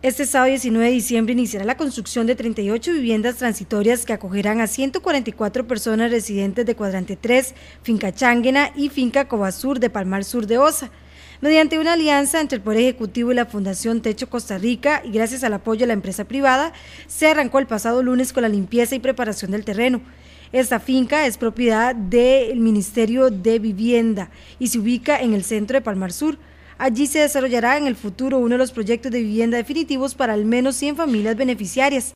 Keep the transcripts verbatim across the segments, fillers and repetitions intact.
Este sábado diecinueve de diciembre iniciará la construcción de treinta y ocho viviendas transitorias que acogerán a ciento cuarenta y cuatro personas residentes de Cuadrante tres, Finca Changuina y Finca Cobasur de Palmar Sur de Osa. Mediante una alianza entre el Poder Ejecutivo y la Fundación Techo Costa Rica y gracias al apoyo de la empresa privada, se arrancó el pasado lunes con la limpieza y preparación del terreno. Esta finca es propiedad del Ministerio de Vivienda y se ubica en el centro de Palmar Sur. Allí se desarrollará en el futuro uno de los proyectos de vivienda definitivos para al menos cien familias beneficiarias.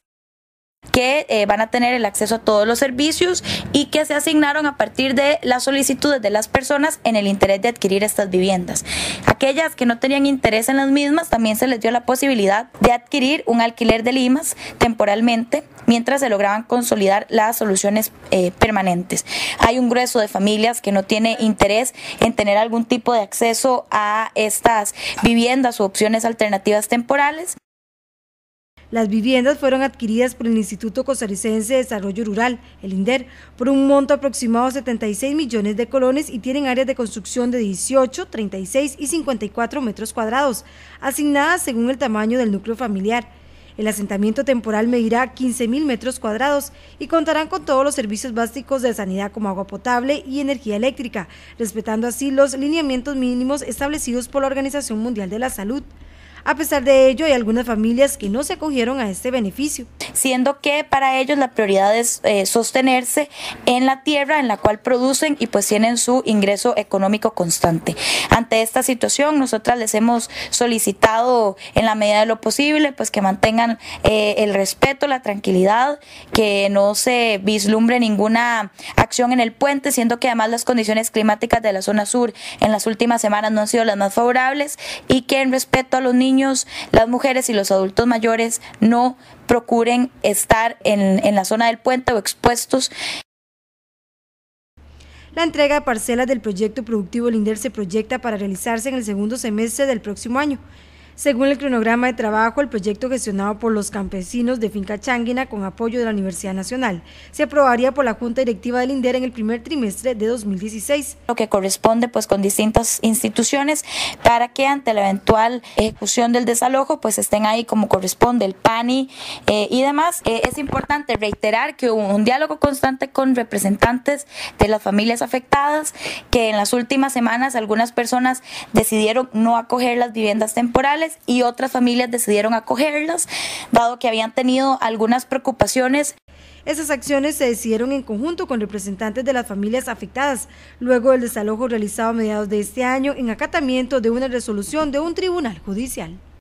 Que eh, van a tener el acceso a todos los servicios y que se asignaron a partir de las solicitudes de las personas en el interés de adquirir estas viviendas. Aquellas que no tenían interés en las mismas, también se les dio la posibilidad de adquirir un alquiler de limas temporalmente, mientras se lograban consolidar las soluciones eh, permanentes. Hay un grueso de familias que no tiene interés en tener algún tipo de acceso a estas viviendas u opciones alternativas temporales. Las viviendas fueron adquiridas por el Instituto Costarricense de Desarrollo Rural, el INDER, por un monto aproximado de setenta y seis millones de colones y tienen áreas de construcción de dieciocho, treinta y seis y cincuenta y cuatro metros cuadrados, asignadas según el tamaño del núcleo familiar. El asentamiento temporal medirá quince mil metros cuadrados y contarán con todos los servicios básicos de sanidad como agua potable y energía eléctrica, respetando así los lineamientos mínimos establecidos por la Organización Mundial de la Salud. A pesar de ello, hay algunas familias que no se acogieron a este beneficio. Siendo que para ellos la prioridad es eh, sostenerse en la tierra en la cual producen y pues tienen su ingreso económico constante. Ante esta situación, nosotras les hemos solicitado en la medida de lo posible pues que mantengan eh, el respeto, la tranquilidad, que no se vislumbre ninguna acción en el puente, siendo que además las condiciones climáticas de la zona sur en las últimas semanas no han sido las más favorables y que en respeto a los niños, las mujeres y los adultos mayores no procuren estar en, en la zona del puente o expuestos. La entrega de parcelas del proyecto productivo Linder se proyecta para realizarse en el segundo semestre del próximo año. Según el cronograma de trabajo, el proyecto gestionado por los campesinos de Finca Changuina con apoyo de la Universidad Nacional se aprobaría por la Junta Directiva del INDER en el primer trimestre de dos mil dieciséis. Lo que corresponde pues con distintas instituciones para que ante la eventual ejecución del desalojo pues estén ahí como corresponde el P A N I eh, y demás. Eh, es importante reiterar que hubo un diálogo constante con representantes de las familias afectadas, que en las últimas semanas algunas personas decidieron no acoger las viviendas temporales y otras familias decidieron acogerlas, dado que habían tenido algunas preocupaciones. Esas acciones se decidieron en conjunto con representantes de las familias afectadas, luego del desalojo realizado a mediados de este año en acatamiento de una resolución de un tribunal judicial.